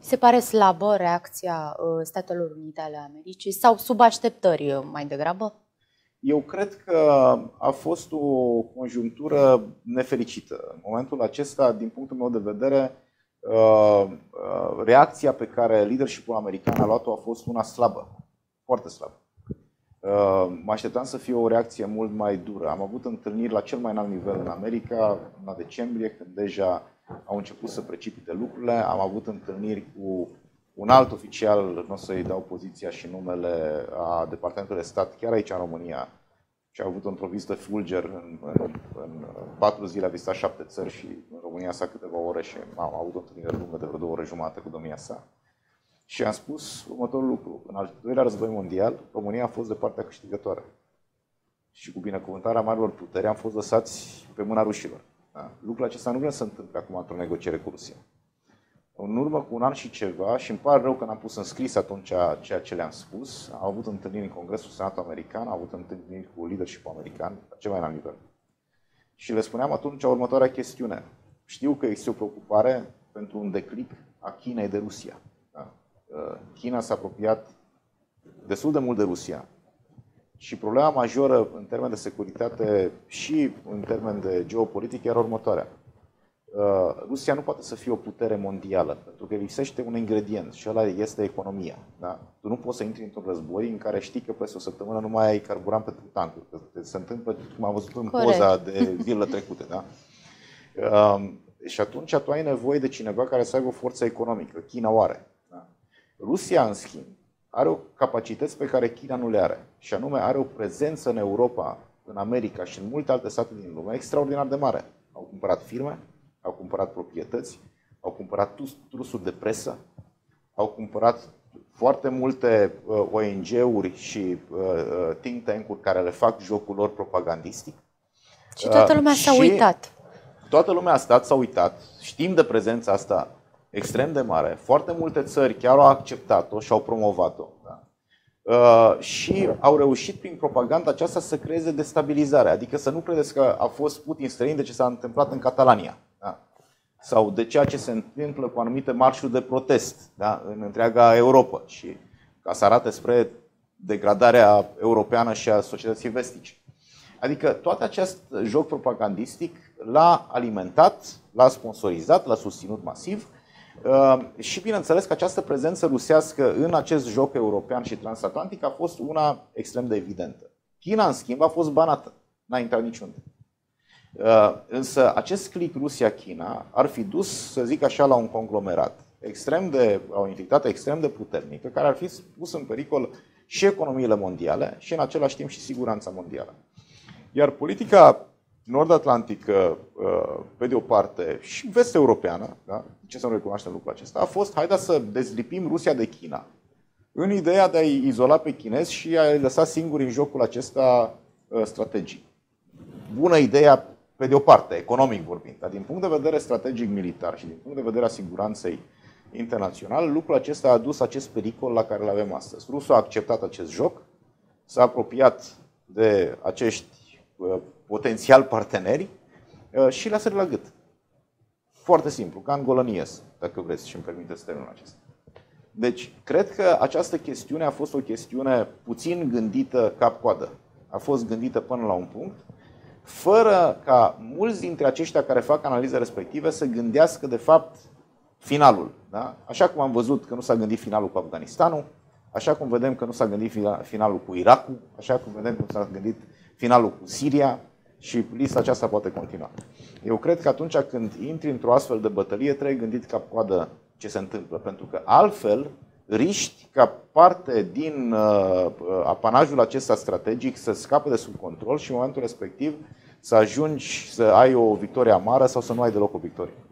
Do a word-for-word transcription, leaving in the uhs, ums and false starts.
Se pare slabă reacția Statelor Unite ale Americii sau sub așteptări mai degrabă? Eu cred că a fost o conjunctură nefericită. În momentul acesta, din punctul meu de vedere, reacția pe care leadership-ul american a luat-o a fost una slabă, foarte slabă. Mă așteptam să fie o reacție mult mai dură. Am avut întâlniri la cel mai înalt nivel în America, în decembrie, când deja au început să precipite lucrurile. Am avut întâlniri cu un alt oficial, nu o să-i dau poziția și numele, a Departamentului de Stat, chiar aici în România, și a avut într-o vizită fulger în, în, în patru zile, a vizitat șapte țări și în România sa câteva ore și am avut o întâlnire lungă de vreo două ore jumate cu domnia sa. Și am spus următorul lucru. În al doilea război mondial, România a fost de partea câștigătoare. Și cu binecuvântarea marilor puteri am fost lăsați pe mâna rușilor. Da? Lucrul acesta nu vrea să se întâmple acum într-o negociere cu Rusia. În urmă cu un an și ceva, și îmi pare rău că n-am pus în scris atunci ceea ce le-am spus, am avut întâlniri în Congresul Senatului American, am avut întâlniri cu leadership-ul american, la cel mai înalt nivel. Și le spuneam atunci următoarea chestiune. Știu că există o preocupare pentru un declic a Chinei de Rusia. Da? China s-a apropiat destul de mult de Rusia. Și problema majoră în termen de securitate și în termen de geopolitic era următoarea. Rusia nu poate să fie o putere mondială, pentru că lipsește un ingredient și ăla este economia. Da? Tu nu poți să intri într-un război în care știi că peste o săptămână nu mai ai carburant pentru tancuri. Se întâmplă, cum am văzut în Corect. poza de zilele trecute. Da? Um, și atunci tu ai nevoie de cineva care să aibă o forță economică. China o are. Da? Rusia, în schimb, are o capacități pe care China nu le are. Și anume are o prezență în Europa, în America și în multe alte state din lume extraordinar de mare. Au cumpărat firme, au cumpărat proprietăți, au cumpărat trusuri de presă, au cumpărat foarte multe uh, O N G-uri și uh, think tank-uri care le fac jocul lor propagandistic. Și toată lumea uh, s-a uitat. Toată lumea a stat, s-a uitat. Știm de prezența asta extrem de mare. Foarte multe țări chiar au acceptat-o și au promovat-o. Da? Uh, și au reușit prin propaganda aceasta să creeze destabilizare. Adică să nu credeți că a fost Putin străin de ce s-a întâmplat în Catalania. Da? Sau de ceea ce se întâmplă cu anumite marșuri de protest, da? În întreaga Europa. Și ca să arate spre degradarea europeană și a societății vestice. Adică tot acest joc propagandistic l-a alimentat, l-a sponsorizat, l-a susținut masiv. Și bineînțeles că această prezență rusească în acest joc european și transatlantic a fost una extrem de evidentă. China, în schimb, a fost banată. N-a intrat niciunde. Însă acest click Rusia-China ar fi dus, să zic așa, la un conglomerat extrem de, la o entitate extrem de puternică, care ar fi pus în pericol și economiile mondiale și în același timp și siguranța mondială. Iar politica nord-atlantică, pe de o parte, și vest-europeană, da? Ce să nu recunoaștem lucrul acesta, a fost, haideți să dezlipim Rusia de China, în ideea de a-i izola pe chinezi și a-i lăsa singuri în jocul acesta strategic. Bună ideea, pe de o parte, economic vorbind, dar din punct de vedere strategic militar și din punct de vedere a siguranței internaționale, lucrul acesta a adus acest pericol la care îl avem astăzi. Rusul a acceptat acest joc, s-a apropiat de acești potențial parteneri și le-a sărit la gât. Foarte simplu, ca în golănies, dacă vreți și îmi permiteți termenul acesta. Deci, cred că această chestiune a fost o chestiune puțin gândită cap-coadă. A fost gândită până la un punct, fără ca mulți dintre aceștia care fac analize respective să gândească, de fapt, finalul. Da? Așa cum am văzut că nu s-a gândit finalul cu Afganistanul, așa cum vedem că nu s-a gândit finalul cu Irakul, așa cum vedem că nu s-a gândit finalul cu Siria și lista aceasta poate continua. Eu cred că atunci când intri într-o astfel de bătălie, trebuie gândit cap-coadă ce se întâmplă, pentru că altfel riști ca parte din uh, apanajul acesta strategic să scape de sub control și în momentul respectiv să ajungi să ai o victorie amară sau să nu ai deloc o victorie.